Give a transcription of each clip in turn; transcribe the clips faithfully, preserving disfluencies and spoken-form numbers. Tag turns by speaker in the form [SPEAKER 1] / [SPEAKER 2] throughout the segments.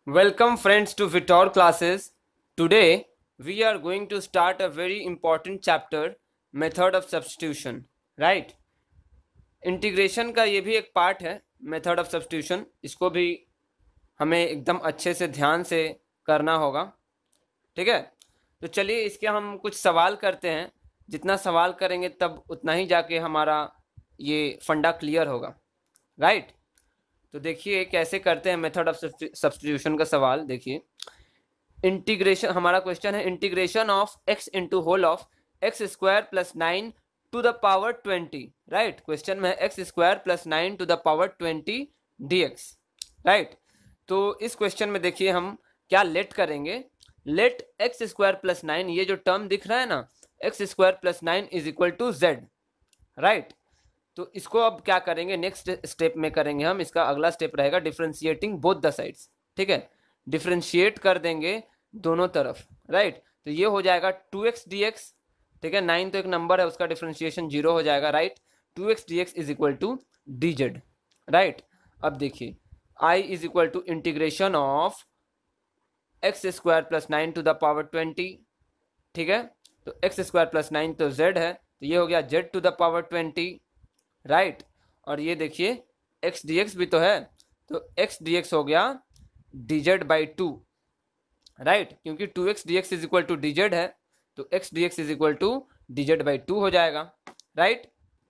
[SPEAKER 1] Welcome friends to VITORR classes. Today we are going to start a very important chapter, method of substitution. Right? Integration का ये भी एक part है, method of substitution. इसको भी हमें एकदम अच्छे से ध्यान से करना होगा. ठीक है, तो चलिए इसके हम कुछ सवाल करते हैं. जितना सवाल करेंगे तब उतना ही जाके हमारा ये फंडा क्लियर होगा. राइट? तो देखिए कैसे करते हैं मेथड ऑफ सब्स्टिट्यूशन का सवाल. देखिए इंटीग्रेशन, हमारा क्वेश्चन है integration of x into whole of x square plus nine to the power twenty. Right, question में है x square plus nine to the power twenty d x. Right, तो इस question में देखिए हम क्या लेट करेंगे. Let x square plus nine, ये जो टर्म दिख रहा है ना, x square plus nine is equal to z. Right, तो इसको अब क्या करेंगे, नेक्स्ट स्टेप में करेंगे हम. इसका अगला स्टेप रहेगा डिफरेंशिएटिंग बोथ द साइड्स. ठीक है, डिफरेंशिएट कर देंगे दोनों तरफ. राइट, तो ये हो जाएगा टू एक्स डी एक्स. ठीक है, नाइन तो एक नंबर है, उसका डिफरेंशिएशन जीरो हो जाएगा. Right, two x d x is equal to d z. Right, अब देखिए I is equal to integration of x square plus nine to the power twenty. ठीक है, तो एक्स स्क्वायर प्लस नाइन तो z है, तो ये हो गया z to the power twenty. Right, और ये देखिए एक्स डी एक्स भी तो है, तो एक्स डी एक्स हो गया d z by two. Right, क्योंकि two x d x is equal to d z है, तो x d x is equal to d z by two हो जाएगा. राइट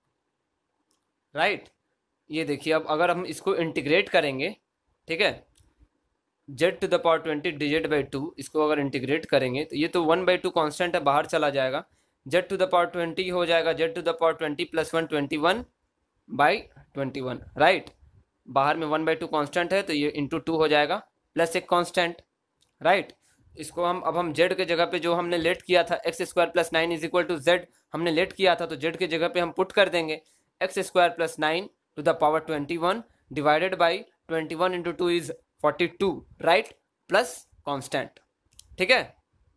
[SPEAKER 1] राइट ये देखिए अब अगर हम इसको इंटीग्रेट करेंगे, ठीक है, z to the power twenty d z by two, इसको अगर इंटीग्रेट करेंगे तो ये तो वन बाई टू कॉन्स्टेंट है, बाहर चला जाएगा. Z to the power twenty हो जाएगा z to the power twenty plus one twenty one by twenty one. Right, बाहर में वन बाई टू कॉन्स्टेंट है, तो ये इंटू टू हो जाएगा प्लस एक कॉन्स्टेंट. राइट, इसको हम अब हम जेड के जगह पे जो हमने लेट किया था x square plus nine is equal to z हमने लेट किया था, तो जेड के जगह पे हम पुट कर देंगे x square plus nine to the power twenty one divided by twenty one into two is forty two. Right, plus constant. ठीक है,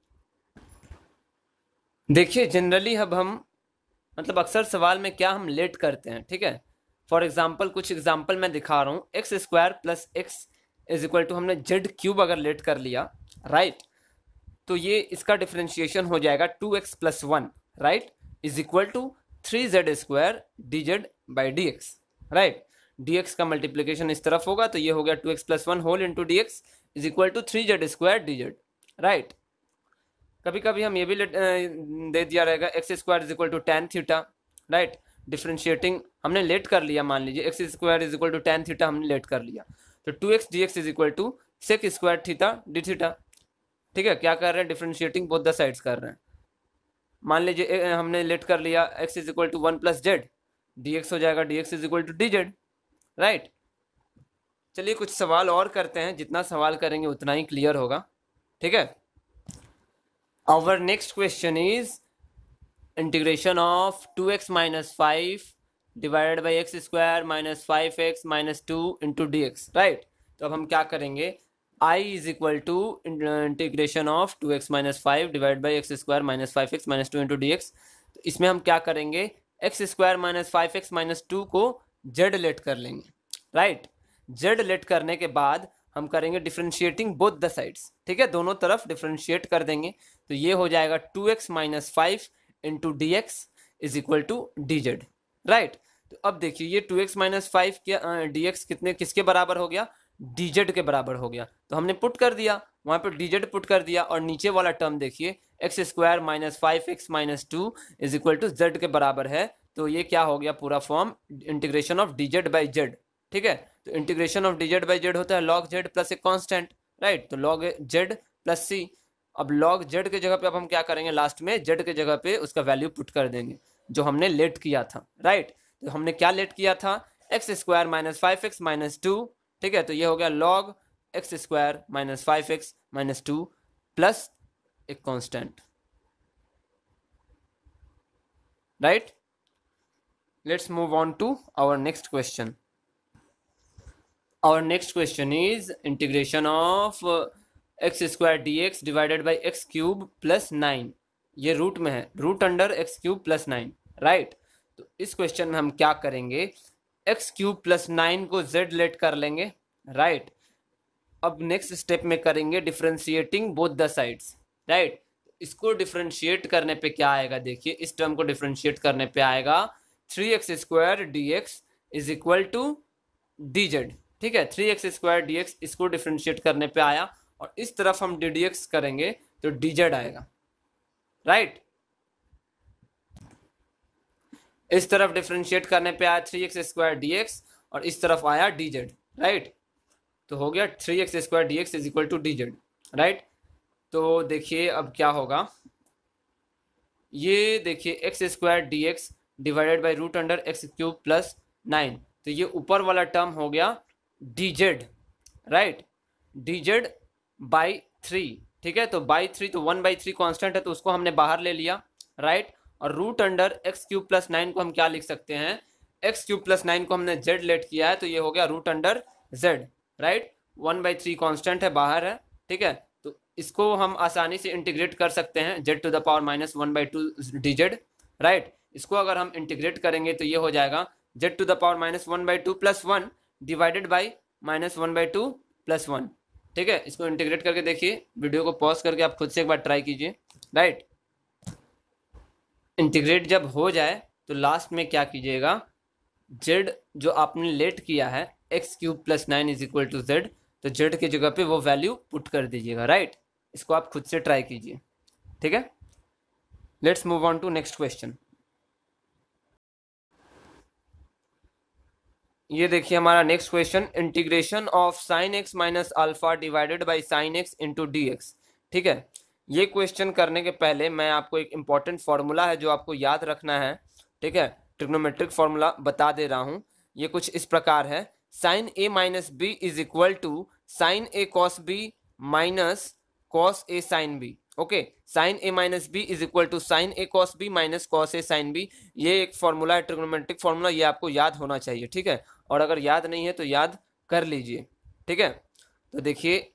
[SPEAKER 1] देखिए जनरली अब हम मतलब अक्सर सवाल में क्या हम लेट करते हैं. ठीक है, फॉर एग्जाम्पल कुछ एग्जाम्पल मैं दिखा रहा हूँ. X square plus x is equal to हमने जेड क्यूब अगर लेट कर लिया. राइट, तो ये इसका डिफरेंशिएशन हो जाएगा two x plus one. Right, is equal to three z square d z by d x. Right, d x का मल्टीप्लीकेशन इस तरफ होगा, तो ये हो गया two x plus one whole into d x is equal to three z square d z. Right, कभी कभी हम ये भी दे दिया रहेगा x square is equal to tan theta. Right, differentiating हमने लेट कर लिया, मान लीजिए x square is equal to tan theta हमने लेट कर लिया, तो two x d x is equal to sec square theta d theta. ठीक है, क्या कर रहे हैं, डिफरेंशिएटिंग बोथ द साइड्स कर रहे हैं. मान लीजिए हमने लेट कर लिया x is equal to one plus z, d x हो जाएगा d x is equal to d z. Right, चलिए कुछ सवाल और करते हैं, जितना सवाल करेंगे उतना ही क्लियर होगा. ठीक है, our next question is integration of two x minus five divided by x square minus five x minus two into dx. Right, तो अब हम क्या करेंगे, i is equal to integration of two x minus five divided by x square minus five x minus two into dx. तो इसमें हम क्या करेंगे, x square minus five x minus two को z लेट कर लेंगे. राइट, z लेट करने के बाद हम करेंगे डिफरेंशिएटिंग बोथ द साइड्स. ठीक है, दोनों तरफ डिफरेंशिएट कर देंगे, तो ये हो जाएगा two x minus five into d x is equal to d z. Right, तो अब देखिए ये टू एक्स माइनस फाइव के डी एक्स कितने किसके बराबर हो गया, डी जेड के बराबर हो गया, तो हमने पुट कर दिया वहाँ पे डी जेड पुट कर दिया. और नीचे वाला टर्म देखिए x square minus five x minus two is equal to z के बराबर है, तो ये क्या हो गया, पूरा form integration of d z by z. ठीक है, तो integration of d z by z होता है लॉग जेड प्लस एक कांस्टेंट. राइट, तो लॉग जेड प्लस सी. अब लॉग जेड के जगह पे अब हम क्या करेंगे, लास्ट में जेड के जगह पे उसका वैल्यू पुट कर देंगे जो हमने लेट किया था. राइट, तो हमने क्या लेट किया था, x square minus five x minus two. ठीक है, तो ये हो गया log x square minus five x minus two plus एक constant. Right, let's move on to our next question. Our next question is integration of x square d x divided by x cube plus nine. ये root में है, root under x cube plus nine. Right, तो इस question में हम क्या करेंगे, x cube plus nine को जेड लेट कर लेंगे. राइट, अब नेक्स्ट स्टेप में करेंगे differentiating both the sides, right. इसको डिफरेंशिएट करने पे क्या आएगा, देखिए इस टर्म को डिफरेंशिएट करने पे आएगा three x square d x is equal to d z, ठीक है। Three x square d x इसको डिफरेंशिएट करने पे आया, और इस तरफ हम डी डी एक्स करेंगे तो डी जेड आएगा, राइट। इस तरफ डिफरेंशिएट करने पे आया three x square d x, और इस तरफ आया डी जेड, राइट। तो हो गया three x square d x is equal to d z, right. तो देखिए अब क्या होगा, ये देखिए x square d x divided by root under x cube plus nine, तो ये ऊपर वाला टर्म हो गया d z, right, d z by three, ठीक है। तो बाई थ्री, तो वन बाई थ्री कॉन्स्टेंट है तो उसको हमने बाहर ले लिया, राइट। और root under x cube plus nine को हम क्या लिख सकते हैं, एक्स क्यूब प्लस नाइन को हमने जेड लेट किया है तो ये हो गया root under z, right. One by three constant है, बाहर है, ठीक है। तो इसको हम आसानी से इंटीग्रेट कर सकते हैं, z to the power minus one by two d z, right. इसको अगर हम इंटीग्रेट करेंगे तो ये हो जाएगा z to the power minus one by two plus one divided by minus one by two plus one, ठीक है। इसको इंटीग्रेट करके देखिए, वीडियो को पॉज करके आप खुद से एक बार ट्राई कीजिए, राइट। इंटीग्रेट जब हो जाए तो लास्ट में क्या कीजिएगा, जेड जो आपने लेट किया है x cube plus nine is equal to z, तो जेड की जगह पे वो वैल्यू पुट कर दीजिएगा, राइट। इसको आप खुद से ट्राई कीजिए, ठीक है। Let's move on to next question. ये देखिए हमारा next question, integration of sine x minus alpha divided by sine x into d x, ठीक है। ये क्वेश्चन करने के पहले मैं आपको एक इंपॉर्टेंट फॉर्मूला है जो आपको याद रखना है, ठीक है। ट्रिग्नोमेट्रिक फॉर्मूला बता दे रहा हूँ, ये कुछ इस प्रकार है, sine A minus B is equal to sine A cos B minus cos A sine B, okay. Sine A minus B is equal to sine A cos B minus cos A sine B, ये एक formula है trigonometric formula, ये आपको याद होना चाहिए, ठीक है। और अगर याद नहीं है तो याद कर लीजिए, ठीक है। तो देखिए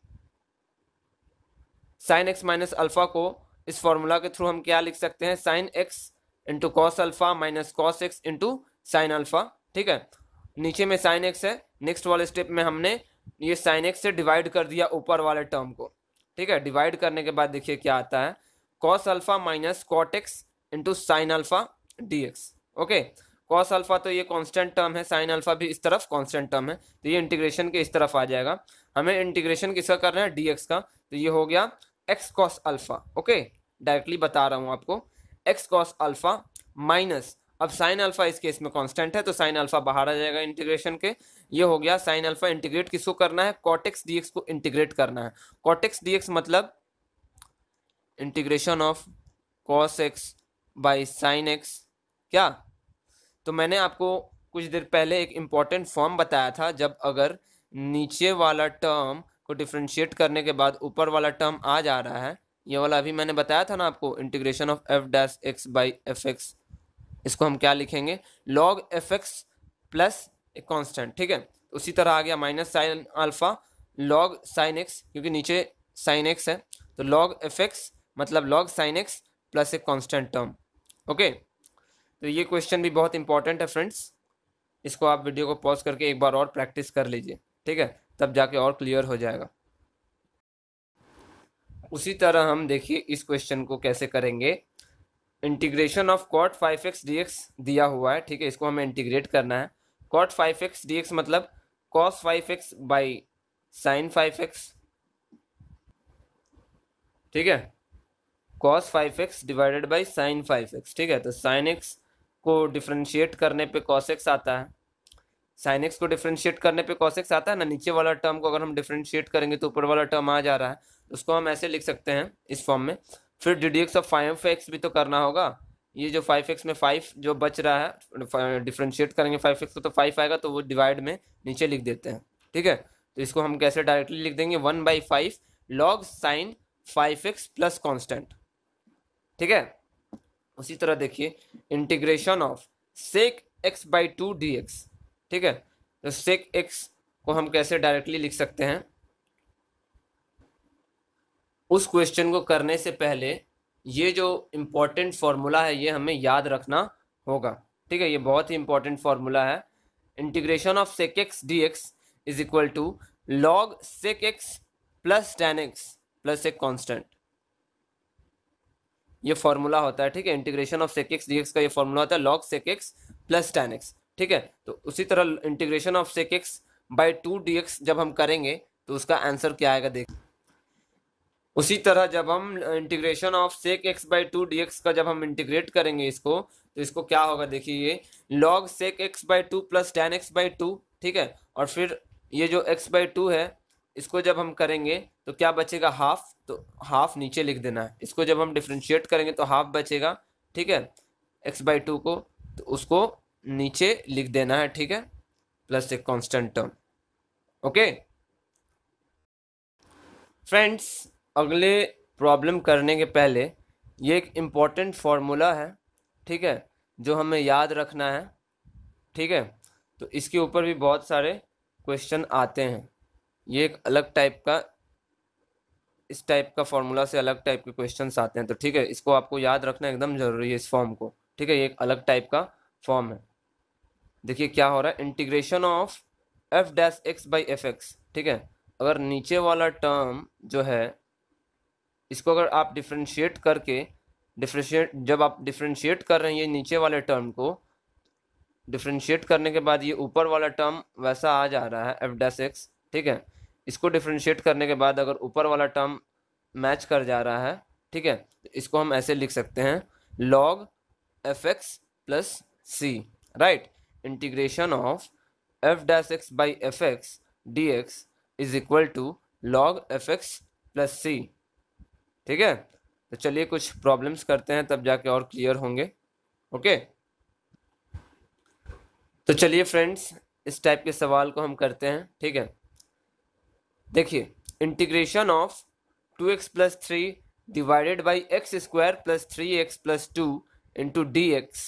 [SPEAKER 1] साइन एक्स माइनस अल्फा को इस फॉर्मूला के थ्रू हम क्या लिख सकते हैं, sine x into cos alpha minus cos x into sine alpha, ठीक है। नीचे में साइन एक्स है, नेक्स्ट वाले स्टेप में हमने ये साइन एक्स से डिवाइड कर दिया ऊपर वाले टर्म को, ठीक है। डिवाइड करने के बाद देखिए क्या आता है, cos alpha minus cot x into sine alpha d x, okay. Cos alpha तो ये कांस्टेंट टर्म है, साइन अल्फा भी इस तरफ कांस्टेंट टर्म है, तो ये इंटीग्रेशन के इस तरफ आ जाएगा। हमें इंटीग्रेशन किसका करना है, डीएक्स का, तो ये हो गया x cos alpha, okay. Directly बता रहा हूँ आपको, एक्स कॉस अल्फा माइनस, अब साइन अल्फा इस केस में कांस्टेंट है तो साइन अल्फा बाहर आ जाएगा इंटीग्रेशन के, ये हो गया साइन अल्फा। इंटीग्रेट किसको करना है, कॉट एक्स डीएक्स को इंटीग्रेट करना है। कॉट एक्स डीएक्स मतलब integration of cos x by sine x, क्या। तो मैंने आपको कुछ देर पहले एक इम्पॉर्टेंट फॉर्म बताया था, जब अगर नीचे वाला टर्म को डिफ्रेंशिएट करने के बाद ऊपर वाला टर्म आ जा रहा है, ये वाला अभी मैंने बताया था ना आपको, integration of f dash x by f x, इसको हम क्या लिखेंगे, लॉग एफ एक्स प्लस एक कॉन्स्टेंट, ठीक है। उसी तरह आ गया minus sine alpha log sine x, क्योंकि नीचे साइन एक्स है, तो लॉग एफ एक्स मतलब लॉग साइन एक्स प्लस एक कॉन्स्टेंट टर्म, ओके। तो ये क्वेश्चन भी बहुत इंपॉर्टेंट है फ्रेंड्स, इसको आप वीडियो को पॉज करके एक बार और प्रैक्टिस कर लीजिए, ठीक है, तब जाके और क्लियर हो जाएगा। उसी तरह हम देखिए इस क्वेश्चन को कैसे करेंगे, integration of cot five x d x दिया हुआ है, ठीक है, इसको हमें इंटीग्रेट करना है। Cot five x d x मतलब cos five x by sine five x, ठीक है, cos five x divided by sine five x, ठीक है। तो साइन एक्स को डिफ्रेंशिएट करने पे कॉस एक्स आता है, साइन एक्स को डिफ्रेंशिएट करने पे कॉस एक्स आता है ना, नीचे वाला टर्म को अगर हम डिफ्रेंशिएट करेंगे तो ऊपर वाला टर्म आ जा रहा है, उसको हम ऐसे लिख सकते हैं इस फॉर्म में। फिर d d x of five x भी तो करना होगा, ये जो फाइव एक्स में फाइव जो बच रहा है, डिफ्रेंशिएट करेंगे फाइव एक्स को तो फाइव आएगा, तो वो डिवाइड में नीचे लिख देते हैं, ठीक है। तो इसको हम कैसे डायरेक्टली लिख देंगे, one by five log sine five x plus constant, ठीक है। उसी तरह देखिए integration of sec x by two d x, ठीक है। तो सेक एक्स को हम कैसे डायरेक्टली लिख सकते हैं, उस क्वेश्चन को करने से पहले ये जो इम्पोर्टेंट फॉर्मूला है ये हमें याद रखना होगा, ठीक है। ये बहुत ही इंपॉर्टेंट फॉर्मूला है, integration of sec x d x is equal to log sec x plus tan x plus एक कांस्टेंट, ये फॉर्मूला होता है, ठीक है। Integration of sec x d x का ये फॉर्मूला होता है log sec x plus tan x, ठीक है। तो उसी तरह integration of sec x by two d x जब हम करेंगे तो उसका आंसर क्या आएगा देख। उसी तरह जब हम integration of sec x by two d x का जब हम इंटीग्रेट करेंगे इसको, तो इसको क्या होगा देखिए, ये log sec x by two plus tan x by two, ठीक है। और फिर ये जो एक्स बाई टू है इसको जब हम करेंगे तो क्या बचेगा, हाफ, तो हाफ नीचे लिख देना है। इसको जब हम डिफ्रेंशिएट करेंगे तो हाफ बचेगा, ठीक है, एक्स बाई टू को, तो उसको नीचे लिख देना है, ठीक है, प्लस एक कांस्टेंट टर्म। ओके फ्रेंड्स, अगले प्रॉब्लम करने के पहले ये एक इम्पॉर्टेंट फॉर्मूला है, ठीक है, जो हमें याद रखना है, ठीक है। तो इसके ऊपर भी बहुत सारे क्वेश्चन आते हैं। ये एक अलग टाइप का, इस टाइप का फॉर्मूला से अलग टाइप के क्वेश्चंस आते हैं, तो ठीक है, इसको आपको याद रखना एकदम ज़रूरी है, इस फॉर्म को, ठीक है। ये एक अलग टाइप का फॉर्म है। देखिए क्या हो रहा है, integration of f dash x by f x, ठीक है। अगर नीचे वाला टर्म जो है इसको अगर आप डिफ्रेंशिएट करके, डिफ्रेंशिएट जब आप डिफ्रेंशिएट कर रहे हैं ये नीचे वाले टर्म को, डिफ्रेंशिएट करने के बाद ये ऊपर वाला टर्म वैसा आ जा रहा है एफ डैश एक्स, ठीक है। इसको डिफ्रेंशिएट करने के बाद अगर ऊपर वाला टर्म मैच कर जा रहा है, ठीक है, तो इसको हम ऐसे लिख सकते हैं log f x plus c, right. Integration of f dash x by f x d x is equal to log f x plus c, ठीक है। तो चलिए कुछ प्रॉब्लम्स करते हैं, तब जाके और क्लियर होंगे। ओके तो चलिए फ्रेंड्स, इस टाइप के सवाल को हम करते हैं, ठीक है। देखिए, integration of two x plus three divided by x square plus three x plus two into d x.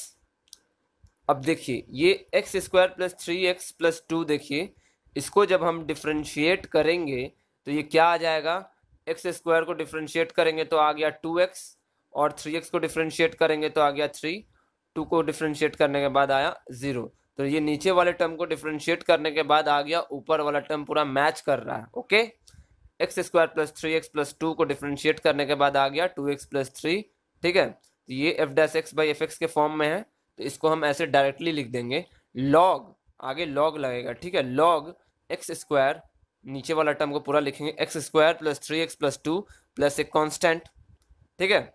[SPEAKER 1] अब देखिए ये x square plus three x plus two, देखिए इसको जब हम डिफ्रेंशिएट करेंगे तो ये क्या आ जाएगा, एक्स स्क्वायर को डिफ्रेंशिएट करेंगे तो आ गया टू एक्स, और थ्री एक्स को डिफ्रेंशिएट करेंगे तो आ गया थ्री, टू को डिफ्रेंशिएट करने के बाद आया ज़ीरो। तो ये नीचे वाले टर्म को डिफ्रेंशिएट करने के बाद आ गया ऊपर वाला टर्म पूरा मैच कर रहा है। Okay, x square plus three x plus two को डिफ्रेंशिएट करने के बाद आ गया टू एक्स प्लस थ्री, ठीक है। तो ये f dash x by f x के फॉर्म में है, तो इसको हम ऐसे डायरेक्टली लिख देंगे लॉग, आगे लॉग लगेगा, ठीक है, लॉग एक्स स्क्वायर, नीचे वाला टर्म को पूरा लिखेंगे x square plus three x plus two plus एक कांस्टेंट, ठीक है।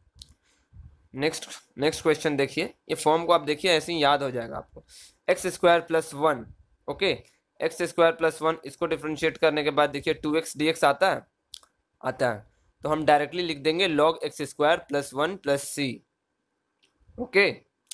[SPEAKER 1] नेक्स्ट नेक्स्ट क्वेश्चन देखिए, ये फॉर्म को आप देखिए ऐसे ही याद हो जाएगा आपको। X square plus one, okay, x square plus one, इसको डिफ्रेंशिएट करने के बाद देखिए टू एक्स डी एक्स आता है, आता है, तो हम डायरेक्टली लिख देंगे log x square plus one plus c. Okay,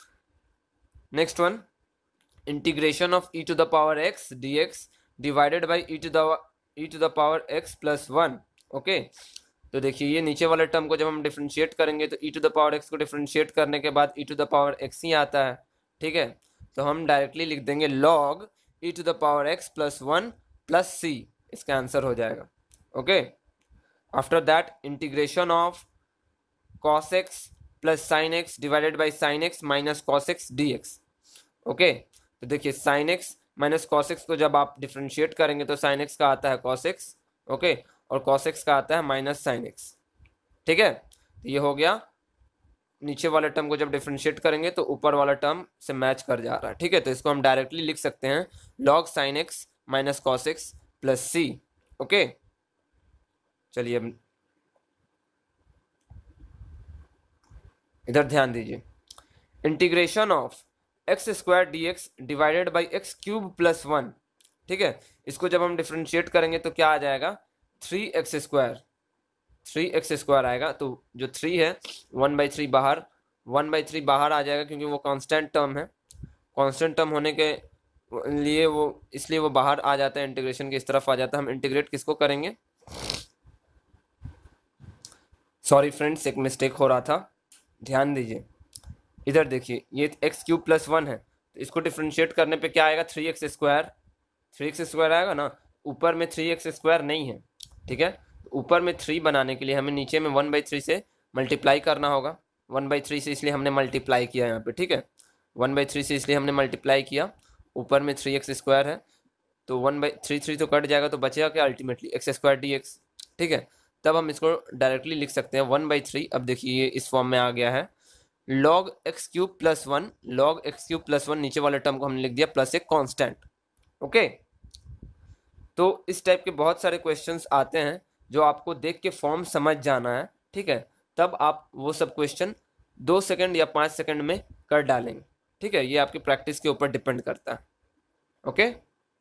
[SPEAKER 1] next one, integration of e to the power x d x divided by e to the e to the power x plus one. Okay, तो देखिए ये नीचे वाले term को जब हम differentiate करेंगे तो e to the power x को डिफ्रेंशिएट करने के बाद e to the power x ही आता है, ठीक है। तो हम डायरेक्टली लिख देंगे log e to the power x plus one plus c, इसका आंसर हो जाएगा। Okay, after that integration of cos x plus sine x divided by sine x minus cos x d x. Okay, तो देखिए sine x minus cos x को जब आप differentiate करेंगे तो साइन एक्स का आता है कॉस एक्स, ओके, और कॉस एक्स का आता है माइनस साइन एक्स, ठीक है। तो ये हो गया, नीचे वाले टर्म को जब डिफ्रेंशिएट करेंगे तो ऊपर वाला टर्म से मैच कर जा रहा है, ठीक है। तो इसको हम डायरेक्टली लिख सकते हैं log sine x minus cos x plus c. Okay, चलिए अब इधर ध्यान दीजिए, integration of x square d x divided by x cube plus one, ठीक है, इसको जब हम डिफ्रेंशिएट करेंगे तो क्या आ जाएगा, three x square, three x square आएगा। तो जो थ्री है वन बाई थ्री बाहर, वन बाई थ्री बाहर आ जाएगा क्योंकि वो कांस्टेंट टर्म है, कांस्टेंट टर्म होने के लिए वो इसलिए वो बाहर आ जाता है, इंटीग्रेशन की इस तरफ आ जाता है। हम इंटीग्रेट किसको करेंगे, सॉरी फ्रेंड्स एक मिस्टेक हो रहा था, ध्यान दीजिए, इधर देखिए ये एक्स क्यूब प्लस वन है, तो इसको डिफ्रेंशिएट करने पे क्या आएगा, three x square, three x square आएगा ना, ऊपर में थ्री एक्स स्क्वायर नहीं है, ठीक है। ऊपर में थ्री बनाने के लिए हमें नीचे में वन बाई थ्री से मल्टीप्लाई करना होगा, वन बाई थ्री से इसलिए हमने मल्टीप्लाई किया यहाँ पे, ठीक है, वन बाई थ्री से इसलिए हमने मल्टीप्लाई किया, ऊपर में थ्री एक्स स्क्वायर है तो वन बाई थ्री थ्री तो कट जाएगा, तो बचेगा क्या ultimately x square d x, ठीक है। तब हम इसको डायरेक्टली लिख सकते हैं वन बाई थ्री। अब देखिए ये इस फॉर्म में आ गया है, log x cube plus one, log x cube plus one, नीचे वाले टर्म को हमने लिख दिया प्लस एक कांस्टेंट। ओके, तो इस टाइप के बहुत सारे क्वेश्चंस आते हैं जो आपको देख के फॉर्म समझ जाना है, ठीक है। तब आप वो सब क्वेश्चन दो सेकंड या पाँच सेकंड में कर डालेंगे, ठीक है। ये आपकी प्रैक्टिस के ऊपर डिपेंड करता है। Okay,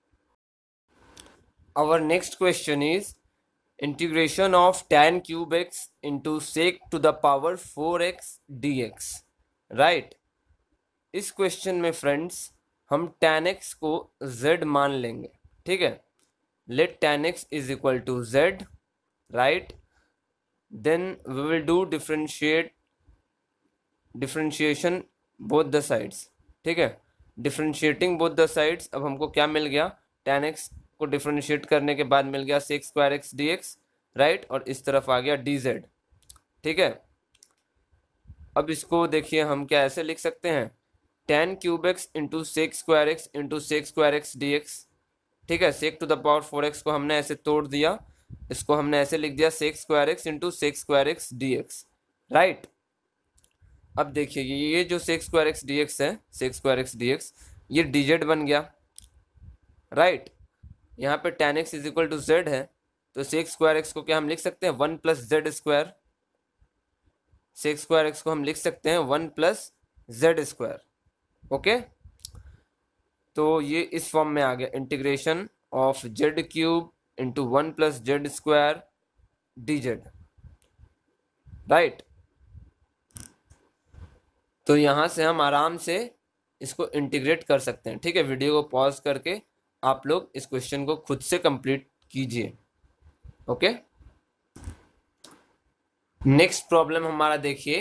[SPEAKER 1] our next question is integration of tan cube x into sec to the power four x d x, right. इस क्वेश्चन में फ्रेंड्स हम tan x को z मान लेंगे, ठीक है। Let tan x is equal to z, right. Then we will do differentiate differentiation both the sides, ठीक है। डिफरेंशिएटिंग बोथ द साइड्स, अब हमको क्या मिल गया, tan x को डिफरेंशिएट करने के बाद मिल गया sec square x d x, right. और इस तरफ आ गया डी जेड, ठीक है। अब इसको देखिए हम क्या ऐसे लिख सकते हैं, tan cube x into sec square x into sec square x d x, ठीक है। Sec to the power four x को हमने ऐसे तोड़ दिया, इसको हमने ऐसे लिख दिया sec square x into sec square x d x, right. अब देखिए ये जो sec square x d x है, sec square x d x, ये डी जेड बन गया, राइट। यहाँ पे tan x is equal to z है, तो सेक स्क्वायर एक्स को क्या हम लिख सकते हैं one plus z square, sec square x को हम लिख सकते हैं one plus z square. Okay, तो ये इस फॉर्म में आ गया, integration of z cube into one plus z square d z, right. तो यहाँ से हम आराम से इसको इंटीग्रेट कर सकते हैं, ठीक है। वीडियो को पॉज करके आप लोग इस क्वेश्चन को खुद से कंप्लीट कीजिए। ओके, नेक्स्ट प्रॉब्लम हमारा देखिए,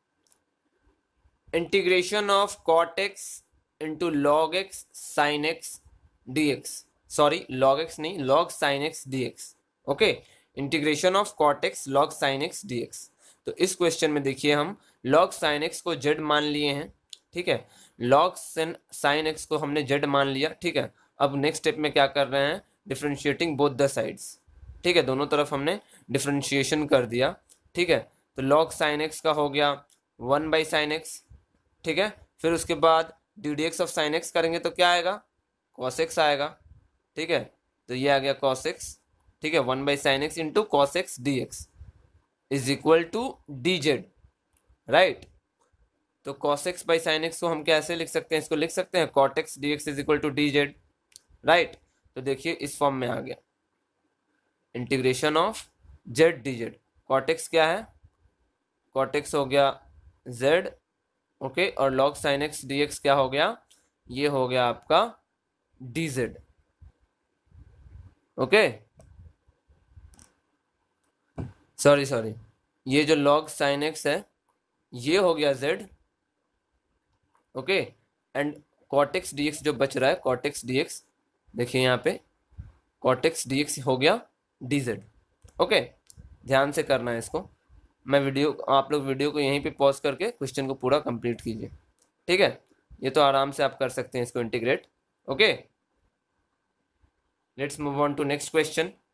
[SPEAKER 1] integration of cot x into log x sine x d x, sorry log x नहीं, log sine x d x. Okay, integration of cot x log sine x d x. तो इस question में देखिए हम log sine x को z मान लिए हैं, ठीक है। लॉग साइन एक्स को हमने जेड मान लिया, ठीक है। अब नेक्स्ट स्टेप में क्या कर रहे हैं, डिफरेंशिएटिंग बोथ द साइड्स, ठीक है। दोनों तरफ हमने डिफरेंशिएशन कर दिया, ठीक है। तो लॉग साइन एक्स का हो गया वन बाई साइन एक्स, ठीक है। फिर उसके बाद d d x of sine x करेंगे तो क्या आएगा, कॉस एक्स आएगा, ठीक है। तो ये आ गया कॉस एक्स, ठीक है। One by sine x into cos x d x is equal to d z, right. तो cos x by sine x को हम कैसे लिख सकते हैं, इसको लिख सकते हैं cot x d x is equal to d z, right. तो देखिए इस फॉर्म में आ गया, integration of z d z. Cot x क्या है, कॉट एक्स हो गया जेड, ओके। और log sine x d x क्या हो गया, ये हो गया आपका d z, okay. Sorry sorry ये जो लॉग साइन एक्स है ये हो गया z, okay. And cot x d x जो बच रहा है, कॉट एक्स डी एक्स, देखिए यहाँ पे कॉट एक्स डी एक्स हो गया डी जेड, ओके। ध्यान से करना है इसको। मैं वीडियो आप लोग वीडियो को यहीं पे पॉज करके क्वेश्चन को पूरा कंप्लीट कीजिए, ठीक है। ये तो आराम से आप कर सकते हैं इसको integrate, okay. Let's move on to next question.